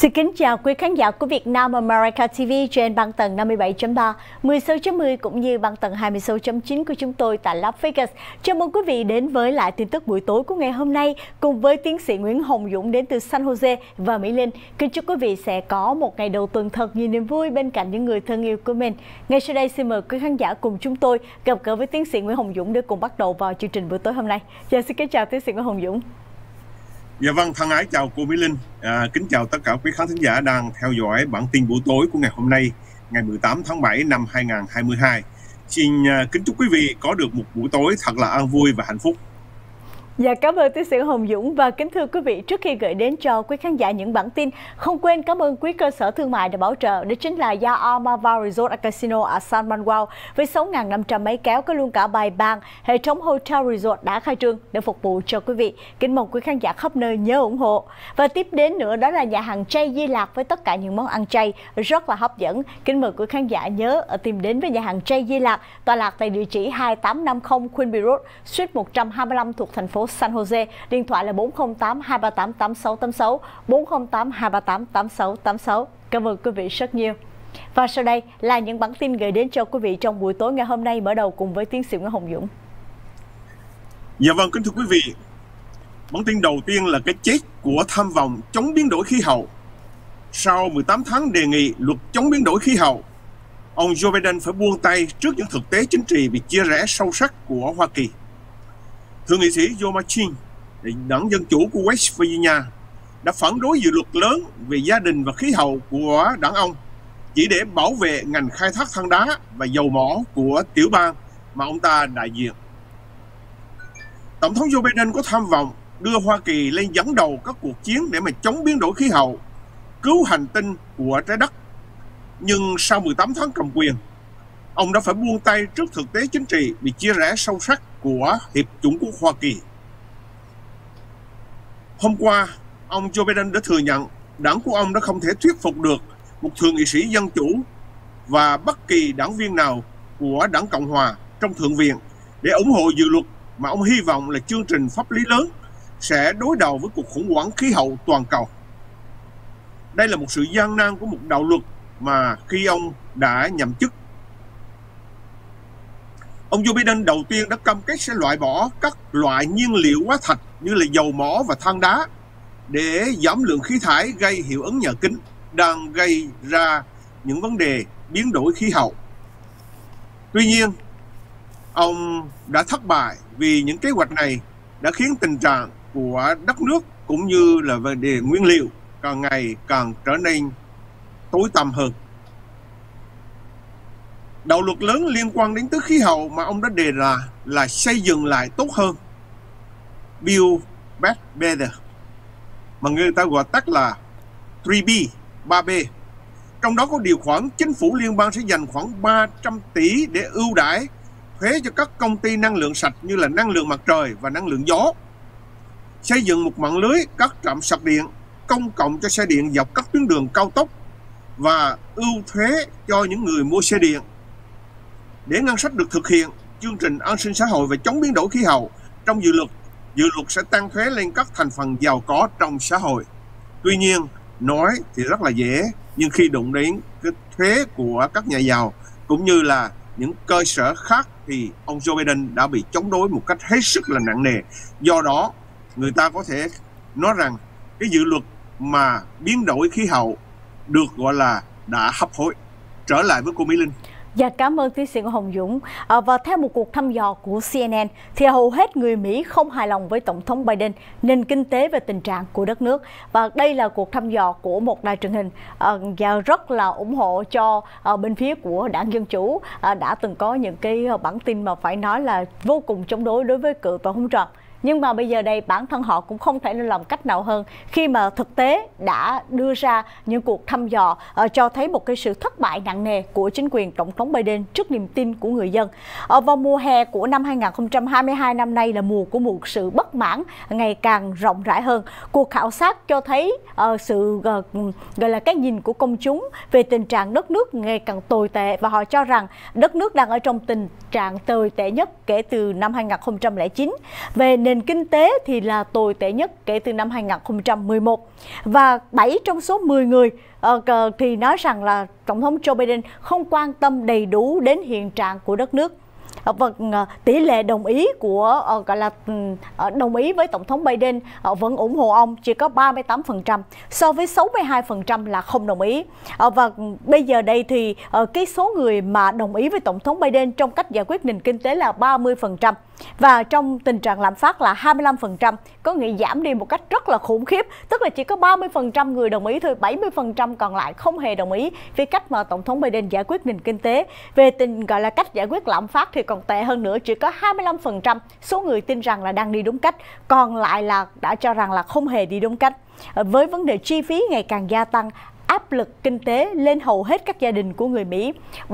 Xin kính chào quý khán giả của Việt Nam America TV trên băng tần 57.3, 16.10 cũng như băng tần 26.9 của chúng tôi tại Las Vegas. Chào mừng quý vị đến với lại tin tức buổi tối của ngày hôm nay cùng với tiến sĩ Nguyễn Hồng Dũng đến từ San Jose và Mỹ Linh. Kính chúc quý vị sẽ có một ngày đầu tuần thật nhiều niềm vui bên cạnh những người thân yêu của mình. Ngay sau đây xin mời quý khán giả cùng chúng tôi gặp gỡ với tiến sĩ Nguyễn Hồng Dũng để cùng bắt đầu vào chương trình buổi tối hôm nay. Xin kính chào tiến sĩ Nguyễn Hồng Dũng. Dạ vâng, thân ái chào cô Mỹ Linh, kính chào tất cả quý khán thính giả đang theo dõi bản tin buổi tối của ngày hôm nay, ngày 18 tháng 7 năm 2022. Xin kính chúc quý vị có được một buổi tối thật là an vui và hạnh phúc. Dạ, cảm ơn tiến sĩ Hồng Dũng và kính thưa quý vị, trước khi gửi đến cho quý khán giả những bản tin, không quên cảm ơn quý cơ sở thương mại đã bảo trợ, đó chính là Yaamava Resort and Casino ở San Manuel với 6.500 máy kéo có luôn cả bài bàn, hệ thống hotel resort đã khai trương để phục vụ cho quý vị. Kính mong quý khán giả khắp nơi nhớ ủng hộ. Và tiếp đến nữa đó là nhà hàng chay Di Lạc với tất cả những món ăn chay rất là hấp dẫn. Kính mời quý khán giả nhớ tìm đến với nhà hàng chay Di Lạc, tọa lạc tại địa chỉ 2850 Quinby Road, Suite 125 thuộc thành phố San Jose. Điện thoại là 408 238 8686, 408 238 8686. Cảm ơn quý vị rất nhiều. Và sau đây là những bản tin gửi đến cho quý vị trong buổi tối ngày hôm nay, mở đầu cùng với tiến sĩ Nguyễn Hồng Dũng. Dạ vâng, kính thưa quý vị, bản tin đầu tiên là cái chết của tham vọng chống biến đổi khí hậu. Sau 18 tháng đề nghị luật chống biến đổi khí hậu, ông Joe Biden phải buông tay trước những thực tế chính trị bị chia rẽ sâu sắc của Hoa Kỳ. Thượng nghị sĩ Joe Manchin, đảng Dân Chủ của West Virginia, đã phản đối dự luật lớn về gia đình và khí hậu của đảng ông chỉ để bảo vệ ngành khai thác than đá và dầu mỏ của tiểu bang mà ông ta đại diện. Tổng thống Joe Biden có tham vọng đưa Hoa Kỳ lên dẫn đầu các cuộc chiến để mà chống biến đổi khí hậu, cứu hành tinh của trái đất. Nhưng sau 18 tháng cầm quyền, ông đã phải buông tay trước thực tế chính trị bị chia rẽ sâu sắc của Hiệp chủng quốc Hoa Kỳ. Hôm qua, ông Joe Biden đã thừa nhận đảng của ông đã không thể thuyết phục được một thượng nghị sĩ Dân Chủ và bất kỳ đảng viên nào của đảng Cộng Hòa trong Thượng viện để ủng hộ dự luật mà ông hy vọng là chương trình pháp lý lớn sẽ đối đầu với cuộc khủng hoảng khí hậu toàn cầu. Đây là một sự gian nan của một đạo luật mà khi ông đã nhậm chức, ông Joe Biden đầu tiên đã cam kết sẽ loại bỏ các loại nhiên liệu hóa thạch như là dầu mỏ và than đá để giảm lượng khí thải gây hiệu ứng nhà kính đang gây ra những vấn đề biến đổi khí hậu. Tuy nhiên, ông đã thất bại vì những kế hoạch này đã khiến tình trạng của đất nước cũng như là vấn đề nguyên liệu càng ngày càng trở nên tối tăm hơn. Đạo luật lớn liên quan đến tới khí hậu mà ông đã đề ra là xây dựng lại tốt hơn, Build Back Better, mà người ta gọi tắt là 3B, 3B. Trong đó có điều khoản chính phủ liên bang sẽ dành khoảng 300 tỷ để ưu đãi thuế cho các công ty năng lượng sạch như là năng lượng mặt trời và năng lượng gió, xây dựng một mạng lưới các trạm sạc điện công cộng cho xe điện dọc các tuyến đường cao tốc và ưu thuế cho những người mua xe điện. Để ngân sách được thực hiện chương trình an sinh xã hội và chống biến đổi khí hậu trong dự luật sẽ tăng thuế lên các thành phần giàu có trong xã hội. Tuy nhiên, nói thì rất là dễ, nhưng khi đụng đến cái thuế của các nhà giàu cũng như là những cơ sở khác thì ông Joe Biden đã bị chống đối một cách hết sức là nặng nề. Do đó, người ta có thể nói rằng cái dự luật mà biến đổi khí hậu được gọi là đã hấp hối. Trở lại với cô Mỹ Linh. Dạ, cảm ơn tiến sĩ Hồng Dũng. Và theo một cuộc thăm dò của CNN thì hầu hết người Mỹ không hài lòng với Tổng thống Biden, nền kinh tế và tình trạng của đất nước. Và đây là cuộc thăm dò của một đài truyền hình và rất là ủng hộ cho bên phía của đảng Dân Chủ, đã từng có những cái bản tin mà phải nói là vô cùng chống đối với cựu Tổng thống Trump. Nhưng mà bây giờ đây bản thân họ cũng không thể làm cách nào hơn khi mà thực tế đã đưa ra những cuộc thăm dò cho thấy một cái sự thất bại nặng nề của chính quyền Tổng thống Biden trước niềm tin của người dân. Vào mùa hè của năm 2022 năm nay là mùa của một sự bất mãn ngày càng rộng rãi hơn. Cuộc khảo sát cho thấy sự gọi là cái nhìn của công chúng về tình trạng đất nước ngày càng tồi tệ, và họ cho rằng đất nước đang ở trong tình trạng tồi tệ nhất kể từ năm 2009. Về nền nền kinh tế thì là tồi tệ nhất kể từ năm 2011. Và 7 trong số 10 người thì nói rằng là Tổng thống Joe Biden không quan tâm đầy đủ đến hiện trạng của đất nước. Và tỷ lệ đồng ý của gọi là đồng ý với Tổng thống Biden vẫn ủng hộ ông chỉ có 38% so với 62% là không đồng ý. Và bây giờ đây thì cái số người mà đồng ý với Tổng thống Biden trong cách giải quyết nền kinh tế là 30%. Và trong tình trạng lạm phát là 25%, có nghĩa giảm đi một cách rất là khủng khiếp. Tức là chỉ có 30% người đồng ý thôi, 70% còn lại không hề đồng ý với cách mà Tổng thống Biden giải quyết nền kinh tế. Về gọi là cách giải quyết lạm phát thì còn tệ hơn nữa, chỉ có 25% số người tin rằng là đang đi đúng cách, còn lại là đã cho rằng là không hề đi đúng cách. Với vấn đề chi phí ngày càng gia tăng, áp lực kinh tế lên hầu hết các gia đình của người Mỹ.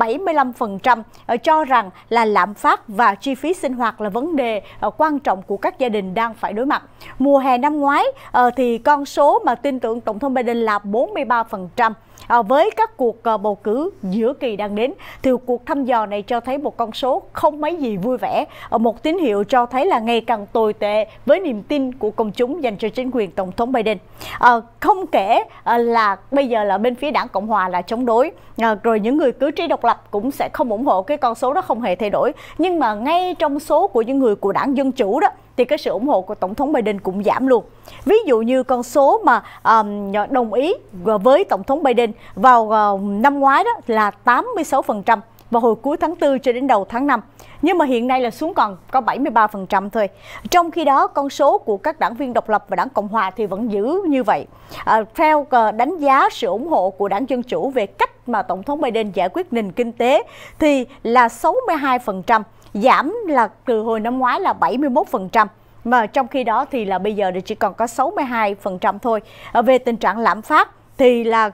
75% cho rằng là lạm phát và chi phí sinh hoạt là vấn đề quan trọng của các gia đình đang phải đối mặt. Mùa hè năm ngoái thì con số mà tin tưởng Tổng thống Biden là 43%. Với các cuộc bầu cử giữa kỳ đang đến, thì cuộc thăm dò này cho thấy một con số không mấy gì vui vẻ, một tín hiệu cho thấy là ngày càng tồi tệ với niềm tin của công chúng dành cho chính quyền Tổng thống Biden. Không kể là bây giờ là bên phía đảng Cộng Hòa là chống đối, rồi những người cử tri độc lập cũng sẽ không ủng hộ, cái con số đó không hề thay đổi. Nhưng mà ngay trong số của những người của đảng Dân Chủ đó, thì cái sự ủng hộ của Tổng thống Biden cũng giảm luôn. Ví dụ như con số mà đồng ý với Tổng thống Biden vào năm ngoái đó là 86% vào hồi cuối tháng 4 cho đến đầu tháng 5. Nhưng mà hiện nay là xuống còn có 73% thôi. Trong khi đó, con số của các đảng viên độc lập và đảng Cộng Hòa thì vẫn giữ như vậy. Theo đánh giá sự ủng hộ của đảng Dân Chủ về cách mà Tổng thống Biden giải quyết nền kinh tế thì là 62%, giảm là từ hồi năm ngoái là 71%. Mà trong khi đó thì là bây giờ chỉ còn có 62% thôi. Về tình trạng lạm phát thì là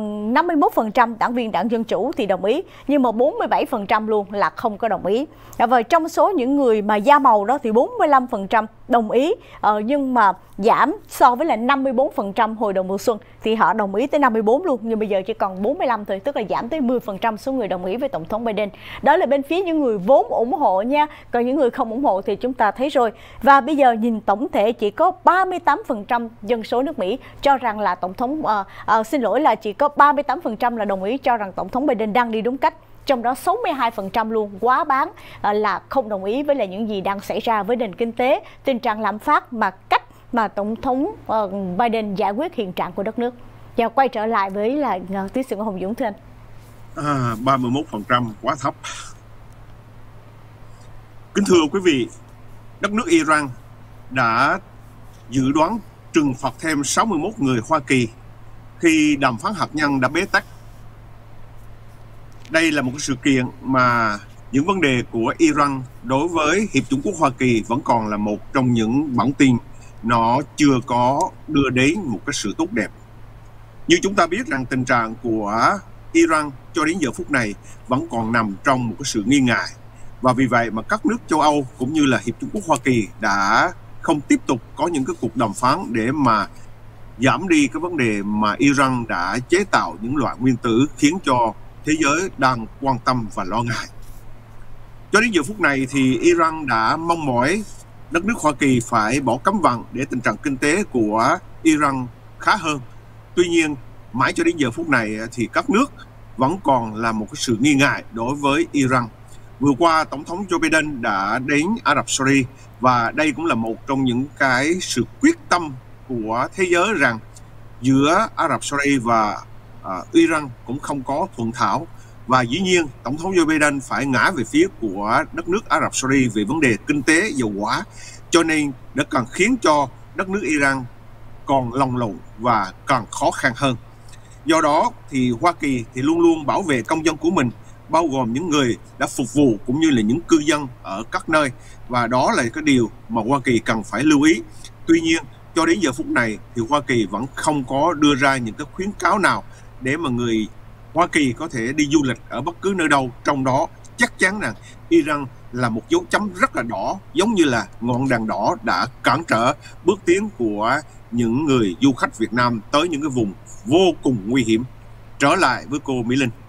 51% đảng viên đảng Dân Chủ thì đồng ý, nhưng mà 47% luôn là không có đồng ý. Và trong số những người mà da màu đó thì 45% đồng ý, nhưng mà giảm so với là 54% hồi đầu mùa xuân, thì họ đồng ý tới 54 luôn, nhưng bây giờ chỉ còn 45 thôi, tức là giảm tới 10% số người đồng ý với Tổng thống Biden. Đó là bên phía những người vốn ủng hộ nha, còn những người không ủng hộ thì chúng ta thấy rồi. Và bây giờ nhìn tổng thể chỉ có 38% dân số nước Mỹ cho rằng là Tổng thống chỉ có 38% là đồng ý cho rằng Tổng thống Biden đang đi đúng cách. Trong đó 62% luôn quá bán là không đồng ý với lại những gì đang xảy ra với nền kinh tế, tình trạng lạm phát mà cách mà Tổng thống Biden giải quyết hiện trạng của đất nước. Và quay trở lại với là tiến sĩ Hồng Dũng, thưa anh. 31% quá thấp. Kính thưa quý vị, đất nước Iran đã dự đoán trừng phạt thêm 61 người Hoa Kỳ khi đàm phán hạt nhân đã bế tắc. Đây là một sự kiện mà những vấn đề của Iran đối với Hiệp chủng quốc Hoa Kỳ vẫn còn là một trong những bản tin nó chưa có đưa đến một cái sự tốt đẹp. Như chúng ta biết rằng tình trạng của Iran cho đến giờ phút này vẫn còn nằm trong một cái sự nghi ngại. Và vì vậy mà các nước châu Âu cũng như là Hiệp chủng quốc Hoa Kỳ đã không tiếp tục có những cái cuộc đàm phán để mà giảm đi cái vấn đề mà Iran đã chế tạo những loại nguyên tử khiến cho thế giới đang quan tâm và lo ngại. Cho đến giờ phút này thì Iran đã mong mỏi đất nước Hoa Kỳ phải bỏ cấm vận để tình trạng kinh tế của Iran khá hơn. Tuy nhiên, mãi cho đến giờ phút này thì các nước vẫn còn là một cái sự nghi ngại đối với Iran. Vừa qua, Tổng thống Joe Biden đã đến Ả Rập Saudi và đây cũng là một trong những cái sự quyết tâm của thế giới rằng giữa Ả Rập Saudi và Iran cũng không có thuận thảo. Và dĩ nhiên, Tổng thống Joe Biden phải ngã về phía của đất nước Ả Rập Saudi về vấn đề kinh tế, dầu hỏa. Cho nên đã càng khiến cho đất nước Iran còn lồng lộn và càng khó khăn hơn. Do đó thì Hoa Kỳ thì luôn luôn bảo vệ công dân của mình, bao gồm những người đã phục vụ cũng như là những cư dân ở các nơi. Và đó là cái điều mà Hoa Kỳ cần phải lưu ý. Tuy nhiên, cho đến giờ phút này thì Hoa Kỳ vẫn không có đưa ra những cái khuyến cáo nào để mà người Hoa Kỳ có thể đi du lịch ở bất cứ nơi đâu. Trong đó chắc chắn rằng Iran là một dấu chấm rất là đỏ, giống như là ngọn đèn đỏ đã cản trở bước tiến của những người du khách Việt Nam tới những cái vùng vô cùng nguy hiểm. Trở lại với cô Mỹ Linh.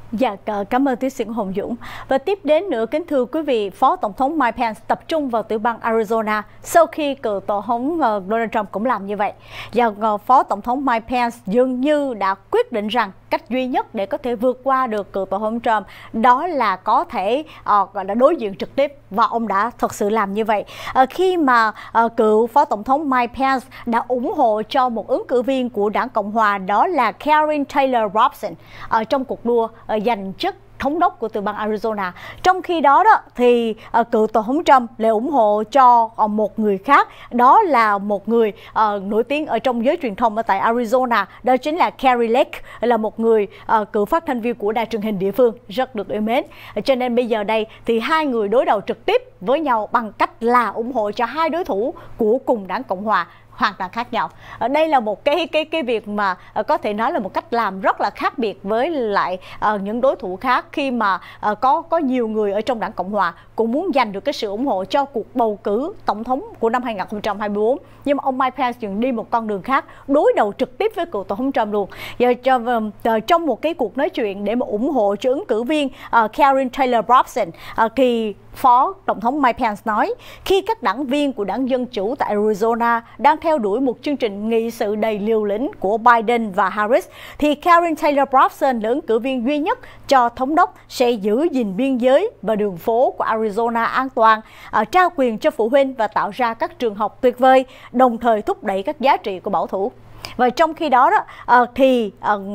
Dạ, cảm ơn tiến sĩ Hồng Dũng. Và tiếp đến nữa, kính thưa quý vị, Phó Tổng thống Mike Pence tập trung vào tiểu bang Arizona sau khi cựu Tổng thống Donald Trump cũng làm như vậy. Và Phó Tổng thống Mike Pence dường như đã quyết định rằng cách duy nhất để có thể vượt qua được cựu Tổng thống Trump đó là có thể gọi là đối diện trực tiếp, và ông đã thật sự làm như vậy. Khi mà cựu Phó Tổng thống Mike Pence đã ủng hộ cho một ứng cử viên của đảng Cộng Hòa, đó là Karine Taylor Robson, trong cuộc đua giành chức thống đốc của tiểu bang Arizona. Trong khi đó thì cựu Tổng thống Trump lại ủng hộ cho một người khác, đó là một người nổi tiếng ở trong giới truyền thông ở tại Arizona, đó chính là Kari Lake, là một người cựu phát thanh viên của đài truyền hình địa phương rất được yêu mến. Cho nên bây giờ đây thì hai người đối đầu trực tiếp với nhau bằng cách là ủng hộ cho hai đối thủ của cùng đảng Cộng Hòa hoàn toàn khác nhau. Đây là một cái việc mà có thể nói là một cách làm rất là khác biệt với lại những đối thủ khác, khi mà có nhiều người ở trong đảng Cộng Hòa cũng muốn giành được cái sự ủng hộ cho cuộc bầu cử tổng thống của năm 2024. Nhưng mà ông Mike Pence dừng đi một con đường khác, đối đầu trực tiếp với cựu Tổng thống Trump luôn. Trong một cái cuộc nói chuyện để mà ủng hộ cho ứng cử viên Karine Taylor Robson, thì Phó Tổng thống Mike Pence nói, khi các đảng viên của đảng Dân Chủ tại Arizona đang theo đuổi một chương trình nghị sự đầy liều lĩnh của Biden và Harris, thì Karine Taylor Robson là ứng cử viên duy nhất cho thống đốc sẽ giữ gìn biên giới và đường phố của Arizona an toàn, trao quyền cho phụ huynh và tạo ra các trường học tuyệt vời, đồng thời thúc đẩy các giá trị của bảo thủ. Và trong khi đó thì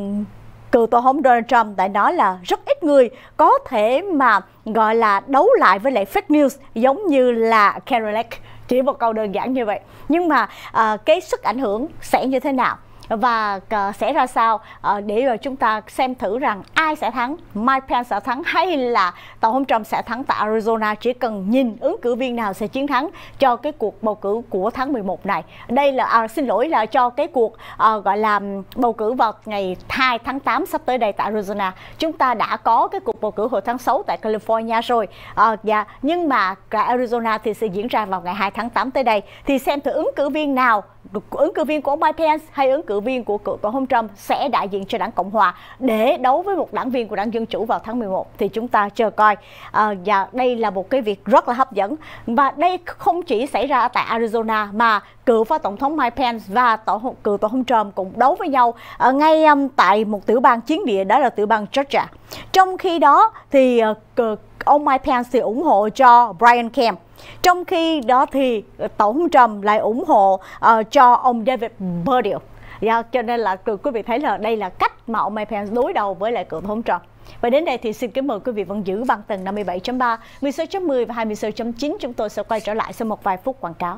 cựu Tổng thống Donald Trump đã nói là rất ít người có thể mà gọi là đấu lại với lại fake news giống như là Kari Lake. Chỉ một câu đơn giản như vậy. Nhưng mà cái sức ảnh hưởng sẽ như thế nào và sẽ ra sao để rồi chúng ta xem thử rằng ai sẽ thắng, Mike Pence sẽ thắng hay là Tổng thống Trump sẽ thắng tại Arizona. Chỉ cần nhìn ứng cử viên nào sẽ chiến thắng cho cái cuộc bầu cử của tháng 11 này. Đây là xin lỗi là cho cái cuộc gọi là bầu cử vào ngày 2 tháng 8 sắp tới đây tại Arizona. Chúng ta đã có cái cuộc bầu cử hồi tháng 6 tại California rồi. Nhưng mà tại Arizona thì sẽ diễn ra vào ngày 2 tháng 8 tới đây. Thì xem thử ứng cử viên nào, ứng cử viên của Mike Pence hay ứng cử viên của cựu Tổng thống Trump sẽ đại diện cho đảng Cộng Hòa để đấu với một đảng viên của đảng Dân Chủ vào tháng 11. Thì chúng ta chờ coi. Và đây là một cái việc rất là hấp dẫn. Và đây không chỉ xảy ra ở tại Arizona mà cựu Phó Tổng thống Mike Pence và cựu Tổng thống Trump cũng đấu với nhau ngay tại một tiểu bang chiến địa, đó là tiểu bang Georgia. Trong khi đó thì ông Mike Pence thì ủng hộ cho Brian Kemp. Trong khi đó thì Tổng thống Trump lại ủng hộ cho ông David Perdue. Cho nên là quý vị thấy là đây là cách mà ông Mike Pence đối đầu với lại cựu Tổng thống Trump. Và đến đây thì xin kính mời quý vị vẫn giữ băng tần 57.3, 16.10 và 26.9. Chúng tôi sẽ quay trở lại sau một vài phút quảng cáo.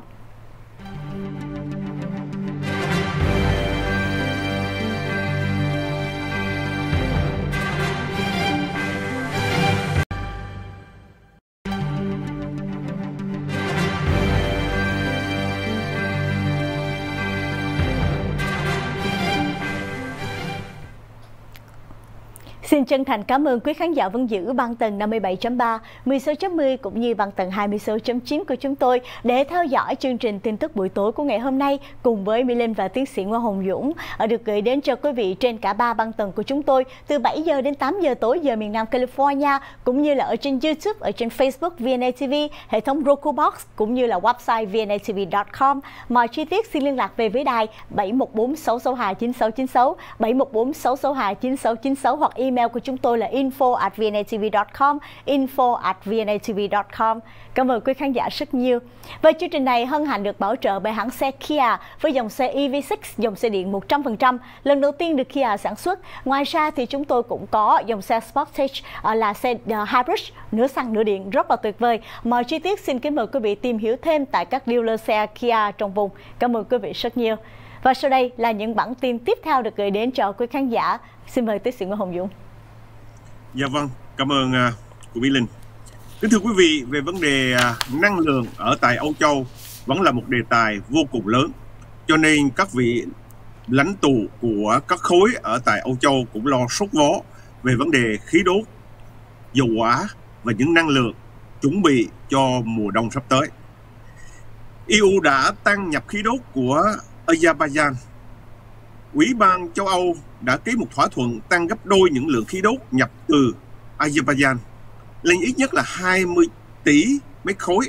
Xin chân thành cảm ơn quý khán giả vẫn giữ băng tần 57.3, 16.10 cũng như băng tần 26.9 của chúng tôi để theo dõi chương trình tin tức buổi tối của ngày hôm nay cùng với Mỹ Linh và tiến sĩ Nguyễn Hồng Dũng được gửi đến cho quý vị trên cả 3 băng tần của chúng tôi từ 7 giờ đến 8 giờ tối giờ miền Nam California, cũng như là ở trên YouTube, ở trên Facebook VNA TV, hệ thống Roku Box cũng như là website vnatv.com. Mọi chi tiết xin liên lạc về với đài 714 662 9696, 714 662 9696 hoặc email của chúng tôi là info@vnatv.com, info@vnatv.com. Cảm ơn quý khán giả rất nhiều. Và chương trình này hân hạnh được bảo trợ bởi hãng xe Kia với dòng xe EV6, dòng xe điện 100%, lần đầu tiên được Kia sản xuất. Ngoài ra thì chúng tôi cũng có dòng xe Sportage là xe hybrid, nửa xăng nửa điện rất là tuyệt vời. Mọi chi tiết xin kính mời quý vị tìm hiểu thêm tại các dealer xe Kia trong vùng. Cảm ơn quý vị rất nhiều. Và sau đây là những bản tin tiếp theo được gửi đến cho quý khán giả. Xin mời tiến sĩ Nguyễn Hồng Dũng. Dạ vâng, cảm ơn cô Mỹ Linh. Kính thưa quý vị, về vấn đề năng lượng ở tại Âu Châu vẫn là một đề tài vô cùng lớn. Cho nên các vị lãnh tụ của các khối ở tại Âu Châu cũng lo sốt vó về vấn đề khí đốt, dầu hỏa và những năng lượng chuẩn bị cho mùa đông sắp tới. EU đã tăng nhập khí đốt của Azerbaijan Ủy ban châu Âu đã ký một thỏa thuận tăng gấp đôi những lượng khí đốt nhập từ Azerbaijan lên ít nhất là 20 tỷ mét khối.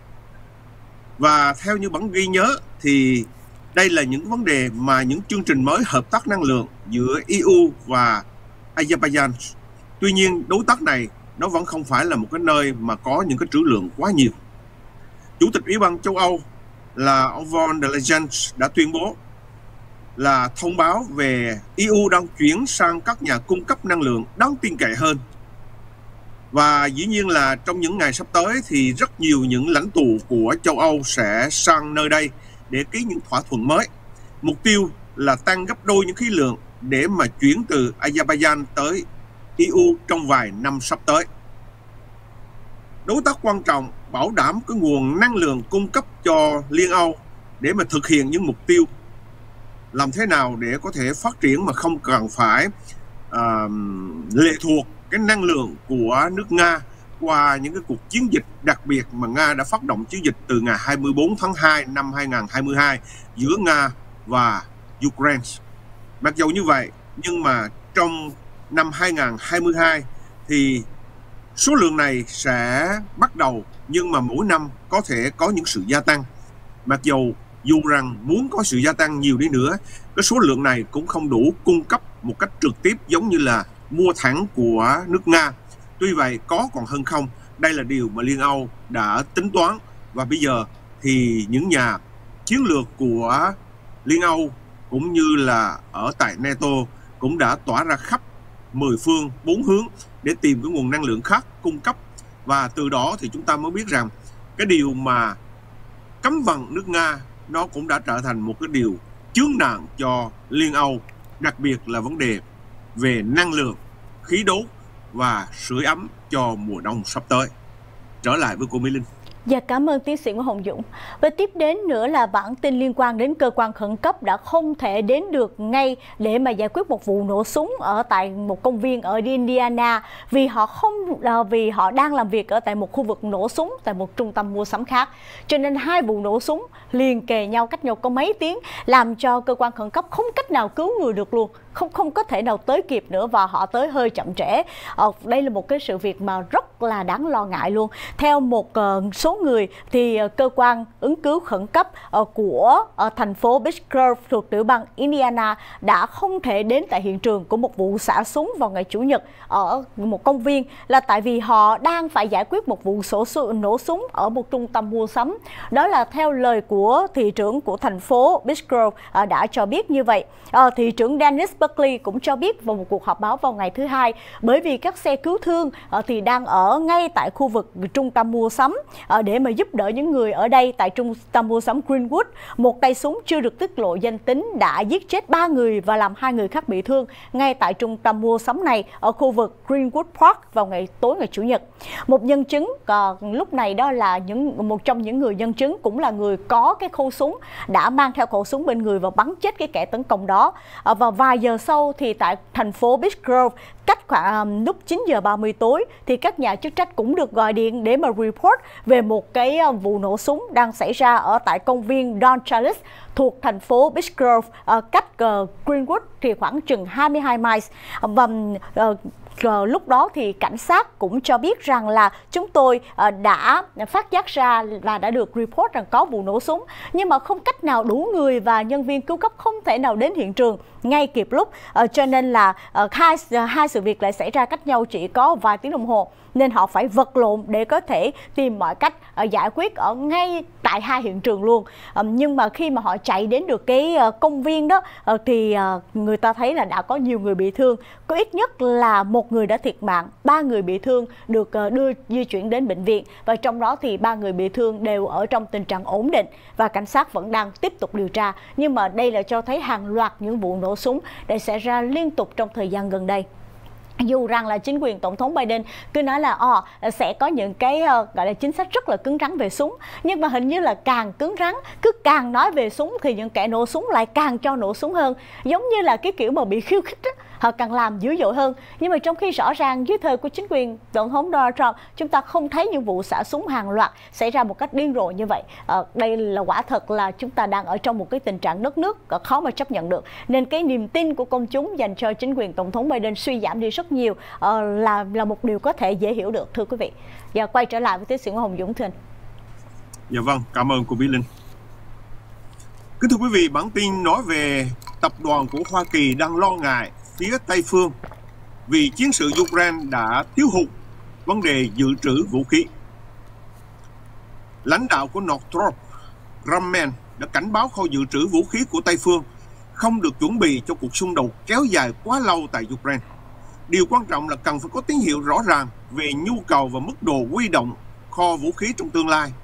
Và theo như bản ghi nhớ thì đây là những vấn đề mà những chương trình mới hợp tác năng lượng giữa EU và Azerbaijan. Tuy nhiên, đối tác này nó vẫn không phải là một cái nơi mà có những cái trữ lượng quá nhiều. Chủ tịch Ủy ban châu Âu là ông von der Leyen đã tuyên bố là thông báo về EU đang chuyển sang các nhà cung cấp năng lượng đáng tin cậy hơn. Và dĩ nhiên là trong những ngày sắp tới thì rất nhiều những lãnh tụ của châu Âu sẽ sang nơi đây để ký những thỏa thuận mới. Mục tiêu là tăng gấp đôi những khí lượng để mà chuyển từ Azerbaijan tới EU trong vài năm sắp tới. Đối tác quan trọng bảo đảm cái nguồn năng lượng cung cấp cho Liên Âu để mà thực hiện những mục tiêu làm thế nào để có thể phát triển mà không cần phải lệ thuộc cái năng lượng của nước Nga qua những cái cuộc chiến dịch đặc biệt mà Nga đã phát động chiến dịch từ ngày 24 tháng 2 năm 2022 giữa Nga và Ukraine. Mặc dù như vậy, nhưng mà trong năm 2022 thì số lượng này sẽ bắt đầu, nhưng mà mỗi năm có thể có những sự gia tăng. Mặc dù rằng muốn có sự gia tăng nhiều đi nữa, cái số lượng này cũng không đủ cung cấp một cách trực tiếp giống như là mua thẳng của nước Nga. Tuy vậy, có còn hơn không, đây là điều mà Liên Âu đã tính toán. Và bây giờ thì những nhà chiến lược của Liên Âu cũng như là ở tại NATO cũng đã tỏa ra khắp 10 phương 4 hướng để tìm cái nguồn năng lượng khác cung cấp. Và từ đó thì chúng ta mới biết rằng cái điều mà cấm vận nước Nga nó cũng đã trở thành một cái điều chướng nạn cho Liên Âu, đặc biệt là vấn đề về năng lượng, khí đốt và sưởi ấm cho mùa đông sắp tới. Trở lại với cô Mỹ Linh. Dạ, cảm ơn tiến sĩ Nguyễn Hồng Dũng. Và tiếp đến nữa là bản tin liên quan đến cơ quan khẩn cấp đã không thể đến được ngay để mà giải quyết một vụ nổ súng ở tại một công viên ở Indiana vì họ đang làm việc ở tại một khu vực nổ súng tại một trung tâm mua sắm khác. Cho nên hai vụ nổ súng liền kề nhau, cách nhau có mấy tiếng, làm cho cơ quan khẩn cấp không cách nào cứu người được luôn. Không có thể nào tới kịp nữa và họ tới hơi chậm trễ. Đây là một cái sự việc mà rất là đáng lo ngại luôn. Theo một số người thì cơ quan ứng cứu khẩn cấp của thành phố Beech Grove thuộc tiểu bang Indiana đã không thể đến tại hiện trường của một vụ xả súng vào ngày Chủ nhật ở một công viên, là tại vì họ đang phải giải quyết một vụ nổ súng ở một trung tâm mua sắm. Đó là theo lời của thị trưởng của thành phố Beech Grove đã cho biết như vậy. Thị trưởng Dennis Buckley cũng cho biết vào một cuộc họp báo vào ngày thứ Hai, bởi vì các xe cứu thương thì đang ở ngay tại khu vực trung tâm mua sắm để mà giúp đỡ những người ở đây tại trung tâm mua sắm Greenwood. Một tay súng chưa được tiết lộ danh tính đã giết chết 3 người và làm 2 người khác bị thương ngay tại trung tâm mua sắm này ở khu vực Greenwood Park vào tối ngày Chủ nhật. Một nhân chứng lúc này đó là một trong những người nhân chứng cũng là người có cái khẩu súng, đã mang theo khẩu súng bên người và bắn chết cái kẻ tấn công đó. Và vài giờ sau thì tại thành phố Beech Grove, cách khoảng lúc 9 giờ 30 tối thì các nhà chức trách cũng được gọi điện để mà report về một cái vụ nổ súng đang xảy ra ở tại công viên Don Charles thuộc thành phố Beech Grove, cách Greenwood thì khoảng chừng 22 miles. Và lúc đó thì cảnh sát cũng cho biết rằng là chúng tôi đã phát giác ra và đã được report rằng có vụ nổ súng, nhưng mà không cách nào đủ người và nhân viên cứu cấp không thể nào đến hiện trường ngay kịp lúc, cho nên là hai sự việc lại xảy ra cách nhau chỉ có vài tiếng đồng hồ, nên họ phải vật lộn để có thể tìm mọi cách giải quyết ở ngay tại hai hiện trường luôn. Nhưng mà khi mà họ chạy đến được cái công viên đó thì người ta thấy là đã có nhiều người bị thương, có ít nhất là 1 người đã thiệt mạng, 3 người bị thương được di chuyển đến bệnh viện, và trong đó thì 3 người bị thương đều ở trong tình trạng ổn định và cảnh sát vẫn đang tiếp tục điều tra. Nhưng mà đây là cho thấy hàng loạt những vụ nổ súng đã xảy ra liên tục trong thời gian gần đây. Dù rằng là chính quyền Tổng thống Biden cứ nói là sẽ có những cái gọi là chính sách rất là cứng rắn về súng, nhưng mà hình như là càng cứng rắn, cứ càng nói về súng thì những kẻ nổ súng lại càng cho nổ súng hơn. Giống như là cái kiểu mà bị khiêu khích á, họ càng làm dữ dội hơn. Nhưng mà trong khi rõ ràng dưới thời của chính quyền tổng thống Donald Trump, chúng ta không thấy những vụ xả súng hàng loạt xảy ra một cách điên rồ như vậy. Đây là quả thật là chúng ta đang ở trong một cái tình trạng đất nước khó mà chấp nhận được. Nên cái niềm tin của công chúng dành cho chính quyền tổng thống Biden suy giảm đi rất nhiều, là một điều có thể dễ hiểu được, thưa quý vị. Và quay trở lại với tiến sĩ Nguyễn Hồng Dũng, thưa anh. Dạ vâng, cảm ơn cô Mỹ Linh. Kính thưa quý vị, bản tin nói về tập đoàn của Hoa Kỳ đang lo ngại phía Tây phương vì chiến sự Ukraine đã thiếu hụt vấn đề dự trữ vũ khí. Lãnh đạo của Northrop Grumman đã cảnh báo kho dự trữ vũ khí của Tây phương không được chuẩn bị cho cuộc xung đột kéo dài quá lâu tại Ukraine. Điều quan trọng là cần phải có tín hiệu rõ ràng về nhu cầu và mức độ huy động kho vũ khí trong tương lai.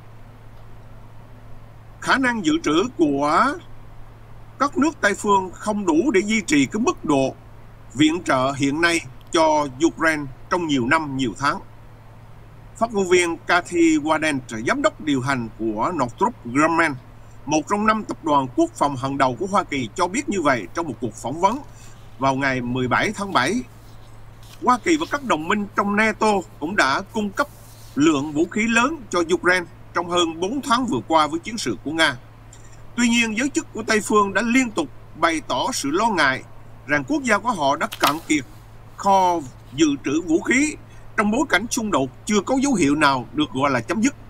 Khả năng dự trữ của các nước Tây phương không đủ để duy trì cái mức độ viện trợ hiện nay cho Ukraine trong nhiều năm, nhiều tháng. Phát ngôn viên Kathy Warden, giám đốc điều hành của Northrop Grumman, một trong 5 tập đoàn quốc phòng hàng đầu của Hoa Kỳ, cho biết như vậy trong một cuộc phỏng vấn vào ngày 17 tháng 7. Hoa Kỳ và các đồng minh trong NATO cũng đã cung cấp lượng vũ khí lớn cho Ukraine trong hơn 4 tháng vừa qua với chiến sự của Nga. Tuy nhiên, giới chức của Tây phương đã liên tục bày tỏ sự lo ngại rằng quốc gia của họ đã cạn kiệt kho dự trữ vũ khí trong bối cảnh xung đột chưa có dấu hiệu nào được gọi là chấm dứt.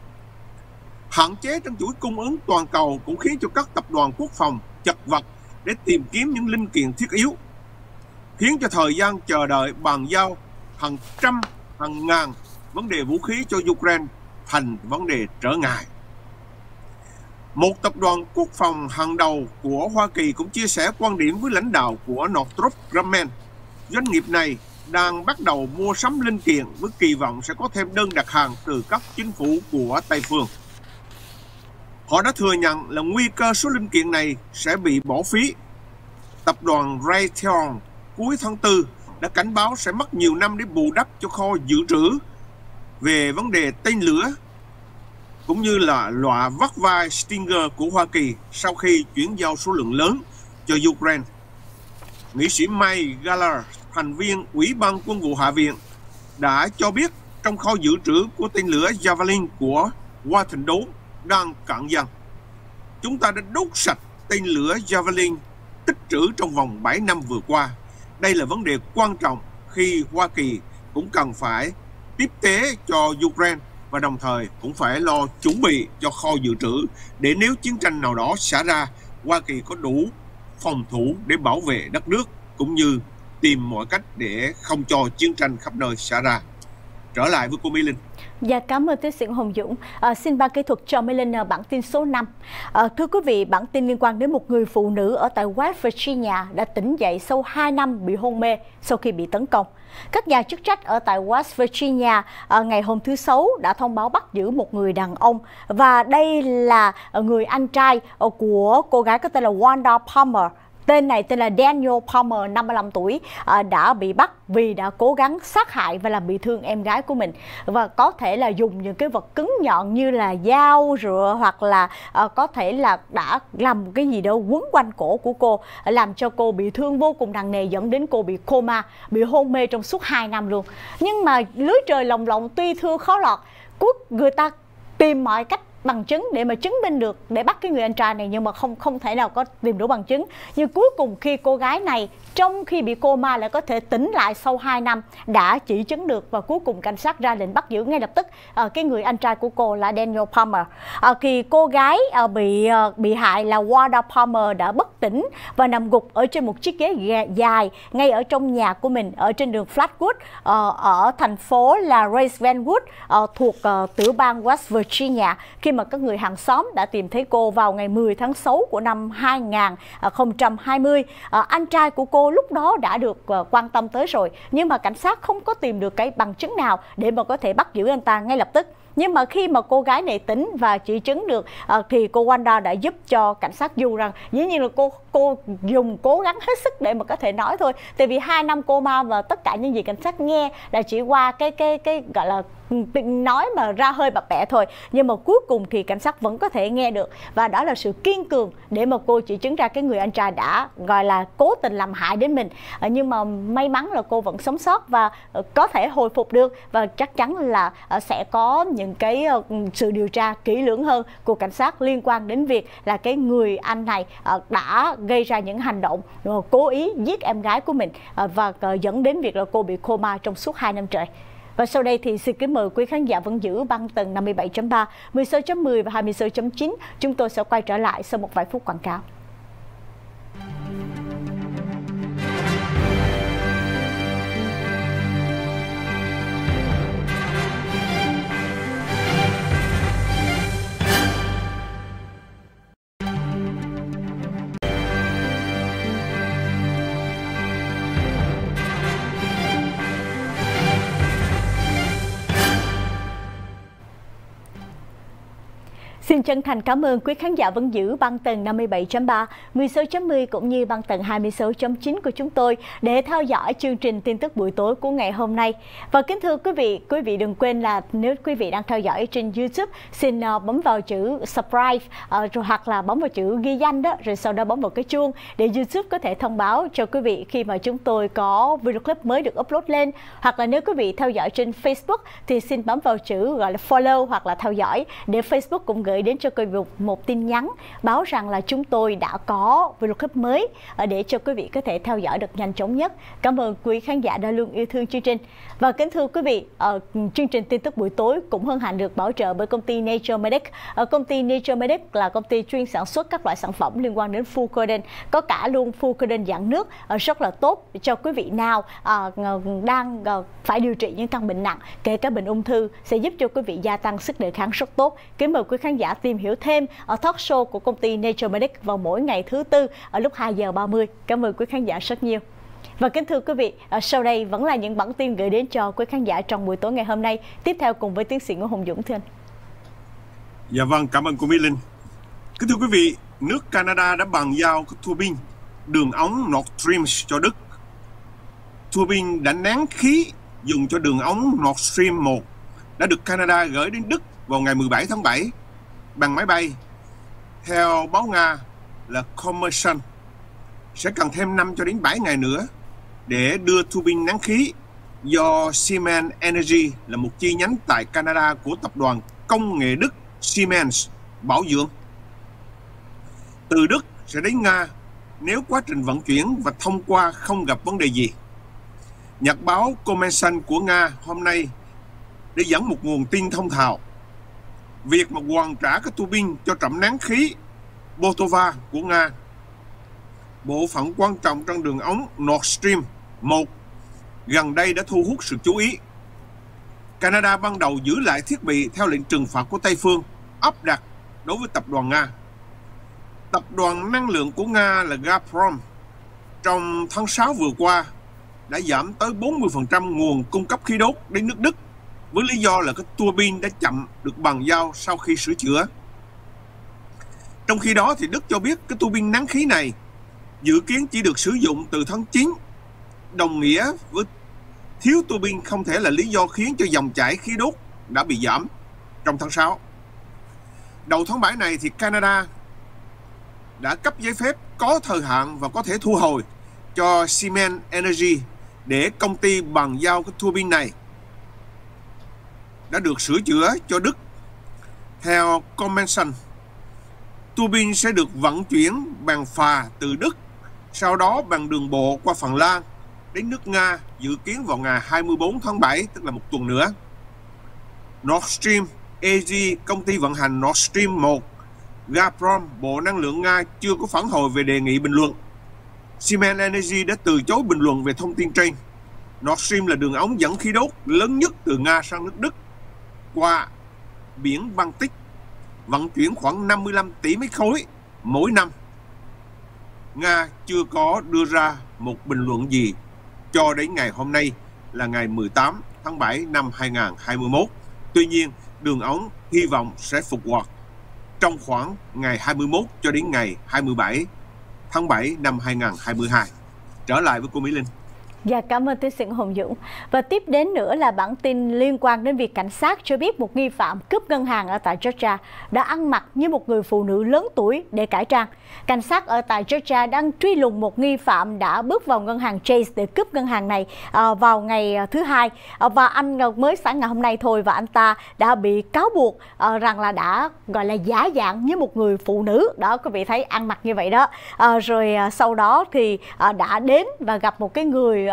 Hạn chế trong chuỗi cung ứng toàn cầu cũng khiến cho các tập đoàn quốc phòng chật vật để tìm kiếm những linh kiện thiết yếu, khiến cho thời gian chờ đợi bàn giao hàng trăm, hàng ngàn vấn đề vũ khí cho Ukraine thành vấn đề trở ngại. Một tập đoàn quốc phòng hàng đầu của Hoa Kỳ cũng chia sẻ quan điểm với lãnh đạo của Northrop Grumman. Doanh nghiệp này đang bắt đầu mua sắm linh kiện với kỳ vọng sẽ có thêm đơn đặt hàng từ các chính phủ của Tây phương. Họ đã thừa nhận là nguy cơ số linh kiện này sẽ bị bỏ phí. Tập đoàn Raytheon cuối tháng 4 đã cảnh báo sẽ mất nhiều năm để bù đắp cho kho dự trữ về vấn đề tên lửa cũng như là loại vắt vai Stinger của Hoa Kỳ sau khi chuyển giao số lượng lớn cho Ukraine. Nghị sĩ Mike Gallagher, thành viên Ủy ban Quân vụ Hạ viện, đã cho biết trong kho dự trữ của tên lửa Javelin của Washington đang cạn dần. Chúng ta đã đốt sạch tên lửa Javelin tích trữ trong vòng 7 năm vừa qua. Đây là vấn đề quan trọng khi Hoa Kỳ cũng cần phải tiếp tế cho Ukraine và đồng thời cũng phải lo chuẩn bị cho kho dự trữ để nếu chiến tranh nào đó xảy ra, Hoa Kỳ có đủ phòng thủ để bảo vệ đất nước cũng như tìm mọi cách để không cho chiến tranh khắp nơi xảy ra. Trở lại với cô Mỹ Linh. Dạ, cảm ơn tiến sĩ Hồng Dũng. Xin ban kỹ thuật cho Mỹ Linh bản tin số 5. Thưa quý vị, bản tin liên quan đến một người phụ nữ ở tại West Virginia đã tỉnh dậy sau 2 năm bị hôn mê sau khi bị tấn công. Các nhà chức trách ở tại West Virginia ngày hôm thứ Sáu đã thông báo bắt giữ một người đàn ông, và đây là người anh trai của cô gái có tên là Wanda Palmer. Tên này tên là Daniel Palmer, 55 tuổi, đã bị bắt vì đã cố gắng sát hại và làm bị thương em gái của mình. Và có thể là dùng những cái vật cứng nhọn như là dao, rựa, hoặc là có thể là đã làm một cái gì đó quấn quanh cổ của cô, làm cho cô bị thương vô cùng nặng nề, dẫn đến cô bị coma, bị hôn mê trong suốt 2 năm luôn. Nhưng mà lưới trời lồng lộng tuy thưa khó lọt, người ta tìm mọi cách bằng chứng để mà chứng minh được để bắt cái người anh trai này, nhưng mà không thể nào có tìm đủ bằng chứng. Nhưng cuối cùng khi cô gái này trong khi bị coma lại có thể tỉnh lại sau 2 năm, đã chỉ chứng được, và cuối cùng cảnh sát ra lệnh bắt giữ ngay lập tức cái người anh trai của cô là Daniel Palmer. Thì cô gái bị hại là Wanda Palmer đã bất tỉnh và nằm gục ở trên một chiếc ghế dài ngay ở trong nhà của mình ở trên đường Flatwood ở thành phố là Racevenwood thuộc tiểu bang West Virginia, khi mà các người hàng xóm đã tìm thấy cô vào ngày 10 tháng 6 của năm 2020. Anh trai của cô lúc đó đã được quan tâm tới rồi, nhưng mà cảnh sát không có tìm được cái bằng chứng nào để mà có thể bắt giữ anh ta ngay lập tức. Nhưng mà khi mà cô gái này tỉnh và chỉ chứng được thì cô Wanda đã giúp cho cảnh sát dù rằng dĩ nhiên là cô dùng cố gắng hết sức để mà có thể nói thôi. Tại vì 2 năm coma và tất cả những gì cảnh sát nghe là chỉ qua cái gọi là nói mà ra hơi bập bẹ thôi, nhưng mà cuối cùng thì cảnh sát vẫn có thể nghe được, và đó là sự kiên cường để mà cô chỉ chứng ra cái người anh trai đã gọi là cố tình làm hại đến mình. Nhưng mà may mắn là cô vẫn sống sót và có thể hồi phục được, và chắc chắn là sẽ có những cái sự điều tra kỹ lưỡng hơn của cảnh sát liên quan đến việc là cái người anh này đã gây ra những hành động cố ý giết em gái của mình và dẫn đến việc là cô bị coma trong suốt 2 năm trời. Và sau đây thì xin kính mời quý khán giả vẫn giữ băng tần 57.3, 16.10 và 26.9. Chúng tôi sẽ quay trở lại sau một vài phút quảng cáo. Xin chân thành cảm ơn quý khán giả vẫn giữ băng tần 57.3, 16.10 cũng như băng tần 26.9 của chúng tôi để theo dõi chương trình tin tức buổi tối của ngày hôm nay. Và kính thưa quý vị đừng quên là nếu quý vị đang theo dõi trên YouTube, xin bấm vào chữ subscribe rồi hoặc là bấm vào chữ ghi danh đó, rồi sau đó bấm vào cái chuông để YouTube có thể thông báo cho quý vị khi mà chúng tôi có video clip mới được upload lên. Hoặc là nếu quý vị theo dõi trên Facebook thì xin bấm vào chữ gọi là follow hoặc là theo dõi để Facebook cũng gửi đến cho quý vị một tin nhắn báo rằng là chúng tôi đã có video clip mới để cho quý vị có thể theo dõi được nhanh chóng nhất. Cảm ơn quý khán giả đã luôn yêu thương chương trình. Và kính thưa quý vị, chương trình tin tức buổi tối cũng hân hạnh được bảo trợ bởi công ty Nature Medic. Công ty Nature Medic là công ty chuyên sản xuất các loại sản phẩm liên quan đến Fucoden, có cả luôn Fucoden dạng nước rất là tốt cho quý vị nào đang phải điều trị những căn bệnh nặng, kể cả bệnh ung thư, sẽ giúp cho quý vị gia tăng sức đề kháng rất tốt. Kính mời quý khán giả tìm hiểu thêm ở talk show của công ty Nature Medic vào mỗi ngày thứ Tư ở lúc 2 giờ 30. Cảm ơn quý khán giả rất nhiều. Và kính thưa quý vị, sau đây vẫn là những bản tin gửi đến cho quý khán giả trong buổi tối ngày hôm nay. Tiếp theo cùng với tiến sĩ Ngô Hùng Dũng, thưa anh. Dạ vâng, cảm ơn cô Mỹ Linh. Kính thưa quý vị, nước Canada đã bàn giao tua bin đường ống Nord Stream cho Đức. Tua bin đã nén khí dùng cho đường ống Nord Stream 1 đã được Canada gửi đến Đức vào ngày 17 tháng 7 bằng máy bay. Theo báo Nga là Kommersant, sẽ cần thêm 5 cho đến 7 ngày nữa để đưa tua bin nén khí do Siemens Energy là một chi nhánh tại Canada của tập đoàn công nghệ Đức Siemens bảo dưỡng. Từ Đức sẽ đến Nga nếu quá trình vận chuyển và thông qua không gặp vấn đề gì. Nhật báo Kommersant của Nga hôm nay để dẫn một nguồn tin thông thạo việc mà hoàn trả các tua bin cho trạm nén khí Poltava của Nga, bộ phận quan trọng trong đường ống Nord Stream 1, gần đây đã thu hút sự chú ý. Canada ban đầu giữ lại thiết bị theo lệnh trừng phạt của Tây phương áp đặt đối với tập đoàn Nga. Tập đoàn năng lượng của Nga là Gazprom trong tháng 6 vừa qua đã giảm tới 40% nguồn cung cấp khí đốt đến nước Đức với lý do là cái tua bin đã chậm được bàn giao sau khi sửa chữa. Trong khi đó thì Đức cho biết cái tua bin nén khí này dự kiến chỉ được sử dụng từ tháng 9, đồng nghĩa với thiếu tua bin không thể là lý do khiến cho dòng chảy khí đốt đã bị giảm trong tháng 6. Đầu tháng 7 này thì Canada đã cấp giấy phép có thời hạn và có thể thu hồi cho Siemens Energy để công ty bàn giao cái tua bin này đã được sửa chữa cho Đức. Theo Kommersant, tua bin sẽ được vận chuyển bằng phà từ Đức, sau đó bằng đường bộ qua Phần Lan đến nước Nga, dự kiến vào ngày 24 tháng 7, tức là một tuần nữa. Nord Stream AG, công ty vận hành Nord Stream 1, Gazprom, Bộ Năng lượng Nga chưa có phản hồi về đề nghị bình luận. Siemens Energy đã từ chối bình luận về thông tin trên. Nord Stream là đường ống dẫn khí đốt lớn nhất từ Nga sang nước Đức qua biển Baltic, vận chuyển khoảng 55 tỷ mét khối mỗi năm. Nga chưa có đưa ra một bình luận gì cho đến ngày hôm nay là ngày 18 tháng 7 năm 2021. Tuy nhiên, đường ống hy vọng sẽ phục hoạt trong khoảng ngày 21 cho đến ngày 27 tháng 7 năm 2022. Trở lại với cô Mỹ Linh. Dạ, cảm ơn tiến sĩ Hồng Dũng. Và tiếp đến nữa là bản tin liên quan đến việc cảnh sát cho biết một nghi phạm cướp ngân hàng ở tại Georgia đã ăn mặc như một người phụ nữ lớn tuổi để cải trang. Cảnh sát ở tại Georgia đang truy lùng một nghi phạm đã bước vào ngân hàng Chase để cướp ngân hàng này vào ngày thứ Hai. Và anh mới sáng ngày hôm nay thôi, và anh ta đã bị cáo buộc rằng là đã gọi là giả dạng như một người phụ nữ. Đó, quý vị thấy ăn mặc như vậy đó. Rồi sau đó thì đã đến và gặp một cái người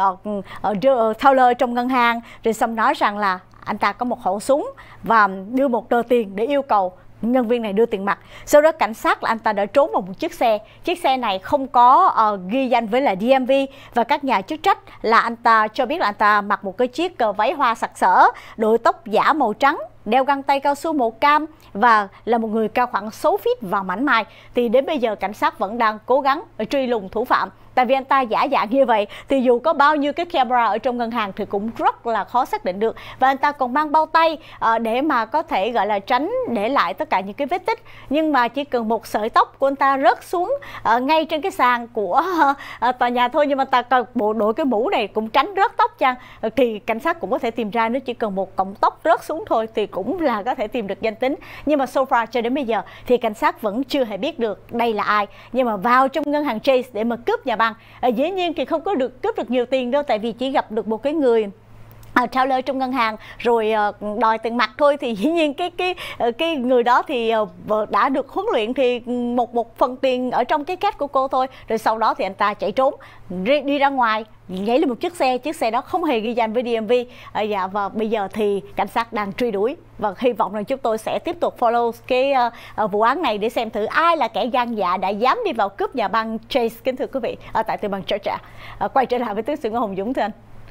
teller trong ngân hàng, rồi xong nói rằng là anh ta có một khẩu súng và đưa một tờ tiền để yêu cầu nhân viên này đưa tiền mặt. Sau đó cảnh sát là anh ta đã trốn vào một chiếc xe này không có ghi danh với là DMV, và các nhà chức trách là anh ta cho biết là anh ta mặc một cái chiếc váy hoa sặc sỡ, đội tóc giả màu trắng, đeo găng tay cao su màu cam và là một người cao khoảng 6 feet và mảnh mai. Thì đến bây giờ cảnh sát vẫn đang cố gắng truy lùng thủ phạm. Tại vì anh ta giả dạng như vậy thì dù có bao nhiêu cái camera ở trong ngân hàng thì cũng rất là khó xác định được. Và anh ta còn mang bao tay để mà có thể gọi là tránh để lại tất cả những cái vết tích. Nhưng mà chỉ cần một sợi tóc của anh ta rớt xuống ngay trên cái sàn của tòa nhà thôi, nhưng mà ta bộ đội cái mũ này cũng tránh rớt tóc chăng, thì cảnh sát cũng có thể tìm ra. Nếu chỉ cần một cọng tóc rớt xuống thôi thì cũng là có thể tìm được danh tính. Nhưng mà so far cho đến bây giờ thì cảnh sát vẫn chưa hề biết được đây là ai. Nhưng mà vào trong ngân hàng Chase để mà cướp nhà băng, dĩ nhiên thì không có được cướp được nhiều tiền đâu, tại vì chỉ gặp được một cái người teller trong ngân hàng rồi đòi tiền mặt thôi, thì dĩ nhiên cái người đó thì đã được huấn luyện thì một phần tiền ở trong cái két của cô thôi. Rồi sau đó thì anh ta chạy trốn đi ra ngoài, nhảy lên một chiếc xe đó không hề ghi danh với DMV. Và bây giờ thì cảnh sát đang truy đuổi, và hy vọng rằng chúng tôi sẽ tiếp tục follow cái vụ án này để xem thử ai là kẻ gan dạ đã dám đi vào cướp nhà băng Chase, kính thưa quý vị, ở tại tiểu bang Georgia. Quay trở lại với tiến sĩ Ngô Hồng Dũng, thưa anh.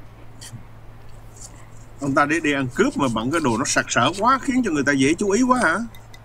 Ông ta đi ăn cướp mà bận cái đồ nó sặc sỡ quá, khiến cho người ta dễ chú ý quá hả?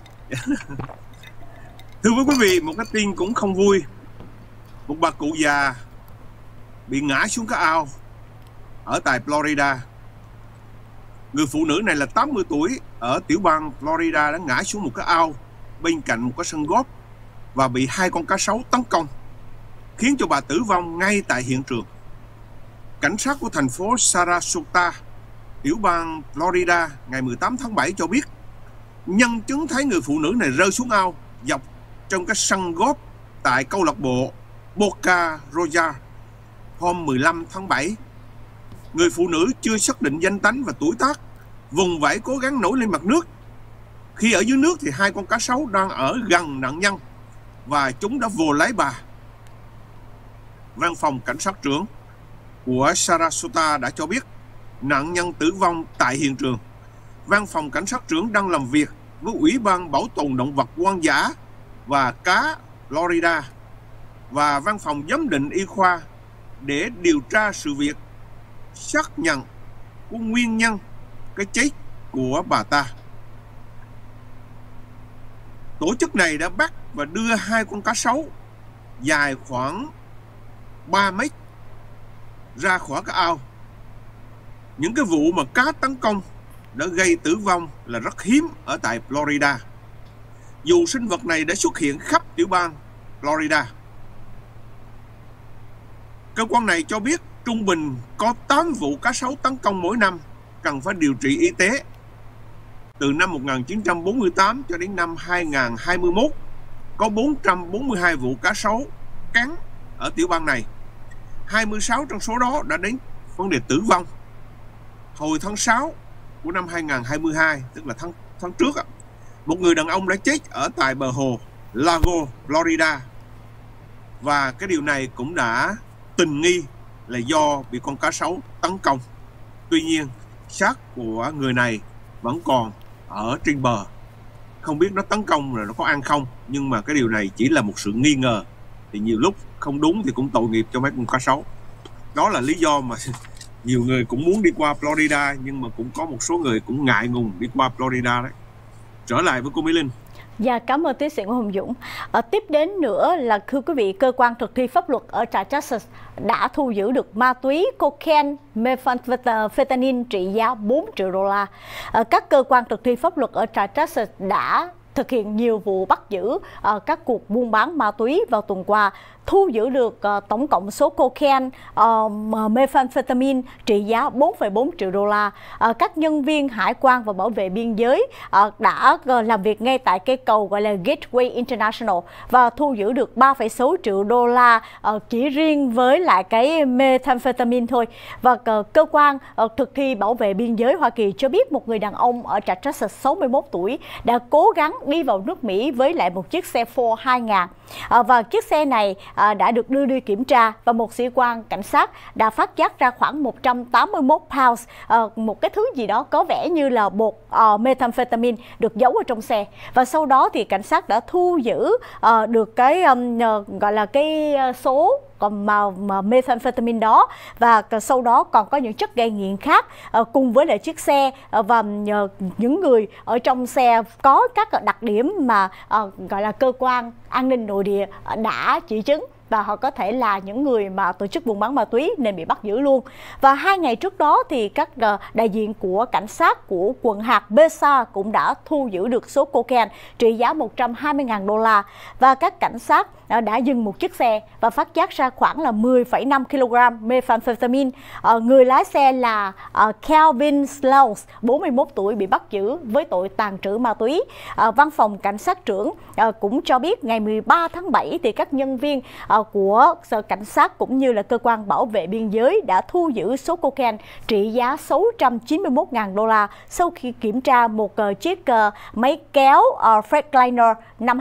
Thưa với quý vị, một cái tin cũng không vui. Một bà cụ già bị ngã xuống cái ao ở tại Florida. Người phụ nữ này là 80 tuổi ở tiểu bang Florida đã ngã xuống một cái ao bên cạnh một cái sân golf và bị 2 con cá sấu tấn công, khiến cho bà tử vong ngay tại hiện trường. Cảnh sát của thành phố Sarasota, tiểu bang Florida ngày 18 tháng 7 cho biết nhân chứng thấy người phụ nữ này rơi xuống ao dọc trong cái sân golf tại câu lạc bộ Boca Roja hôm 15 tháng 7. Người phụ nữ chưa xác định danh tánh và tuổi tác, vùng vẫy cố gắng nổi lên mặt nước. Khi ở dưới nước thì 2 con cá sấu đang ở gần nạn nhân và chúng đã vồ lấy bà. Văn phòng cảnh sát trưởng của Sarasota đã cho biết nạn nhân tử vong tại hiện trường. Văn phòng cảnh sát trưởng đang làm việc với Ủy ban Bảo tồn Động vật hoang dã và cá Florida và văn phòng giám định y khoa để điều tra sự việc, xác nhận của nguyên nhân cái chết của bà ta. Tổ chức này đã bắt và đưa 2 con cá sấu dài khoảng 3 mét ra khỏi cái ao. Những cái vụ mà cá tấn công đã gây tử vong là rất hiếm ở tại Florida, dù sinh vật này đã xuất hiện khắp tiểu bang Florida. Cơ quan này cho biết trung bình có 8 vụ cá sấu tấn công mỗi năm cần phải điều trị y tế. Từ năm 1948 cho đến năm 2021, có 442 vụ cá sấu cắn ở tiểu bang này. 26 trong số đó đã đến vấn đề tử vong. Hồi tháng 6 của năm 2022, tức là tháng trước, một người đàn ông đã chết ở tại bờ hồ Lago, Florida. Và cái điều này cũng đã tình nghi là do bị con cá sấu tấn công. Tuy nhiên, xác của người này vẫn còn ở trên bờ. Không biết nó tấn công rồi nó có ăn không, nhưng mà cái điều này chỉ là một sự nghi ngờ. Thì nhiều lúc không đúng thì cũng tội nghiệp cho mấy con cá sấu. Đó là lý do mà nhiều người cũng muốn đi qua Florida, nhưng mà cũng có một số người cũng ngại ngùng đi qua Florida đấy. Trở lại với cô Mỹ Linh. Dạ, cảm ơn tiến sĩ Ngô Hồng Dũng. Tiếp đến nữa là thưa quý vị, cơ quan thực thi pháp luật ở tại Texas đã thu giữ được ma túy cocaine methamphetamine trị giá 4 triệu đô la. Các cơ quan thực thi pháp luật ở tại Texas đã thực hiện nhiều vụ bắt giữ các cuộc buôn bán ma túy vào tuần qua, thu giữ được tổng cộng số cocaine, methamphetamine trị giá 4,4 triệu đô la. Các nhân viên hải quan và bảo vệ biên giới đã làm việc ngay tại cây cầu gọi là Gateway International và thu giữ được 3,6 triệu đô la chỉ riêng với lại cái methamphetamine thôi. Và cơ quan thực thi bảo vệ biên giới Hoa Kỳ cho biết một người đàn ông ở trại Texas 61 tuổi đã cố gắng đi vào nước Mỹ với lại một chiếc xe Ford 2000 và chiếc xe này đã được đưa đi kiểm tra và một sĩ quan cảnh sát đã phát giác ra khoảng 181 pounds, một cái thứ gì đó có vẻ như là bột methamphetamine được giấu ở trong xe. Và sau đó thì cảnh sát đã thu giữ được cái gọi là cái số còn màu methamphetamine đó, và sau đó còn có những chất gây nghiện khác cùng với lại chiếc xe và những người ở trong xe có các đặc điểm mà gọi là cơ quan an ninh nội địa đã chỉ chứng, và họ có thể là những người mà tổ chức buôn bán ma túy nên bị bắt giữ luôn. Và 2 ngày trước đó thì các đại diện của cảnh sát của quận hạt Besa cũng đã thu giữ được số cocaine trị giá 120.000 đô la, và các cảnh sát đã dừng một chiếc xe và phát giác ra khoảng là 10,5 kg methamphetamine. Người lái xe là Calvin Slouse, 41 tuổi, bị bắt giữ với tội tàng trữ ma túy. Văn phòng cảnh sát trưởng cũng cho biết ngày 13 tháng 7 thì các nhân viên của sở cảnh sát cũng như là cơ quan bảo vệ biên giới đã thu giữ số cocaine trị giá 691.000 đô la sau khi kiểm tra một chiếc máy kéo Freightliner năm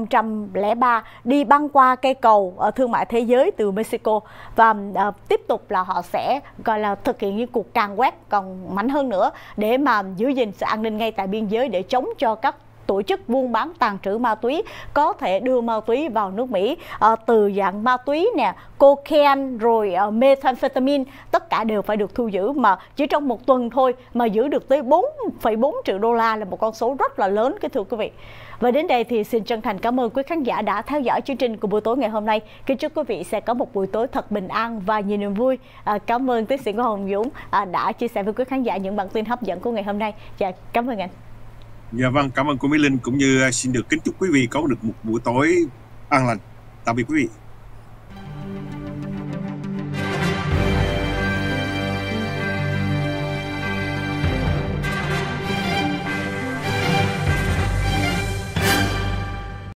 2003 đi băng qua cây cầu thương mại thế giới từ Mexico, và tiếp tục là họ sẽ gọi là thực hiện những cuộc càn quét còn mạnh hơn nữa để mà giữ gìn sự an ninh ngay tại biên giới, để chống cho các tổ chức buôn bán tàng trữ ma túy có thể đưa ma túy vào nước Mỹ, từ dạng ma túy nè, cocaine rồi methamphetamine, tất cả đều phải được thu giữ. Mà chỉ trong một tuần thôi mà giữ được tới 4,4 triệu đô la là một con số rất là lớn, cái thưa quý vị. Và đến đây thì xin chân thành cảm ơn quý khán giả đã theo dõi chương trình của buổi tối ngày hôm nay. Kính chúc quý vị sẽ có một buổi tối thật bình an và nhiều niềm vui. Cảm ơn tiến sĩ Ngô Hồng Dũng đã chia sẻ với quý khán giả những bản tin hấp dẫn của ngày hôm nay. Dạ, cảm ơn anh. Dạ vâng, cảm ơn cô Mỹ Linh, cũng như xin được kính chúc quý vị có được một buổi tối an lành. Tạm biệt quý vị.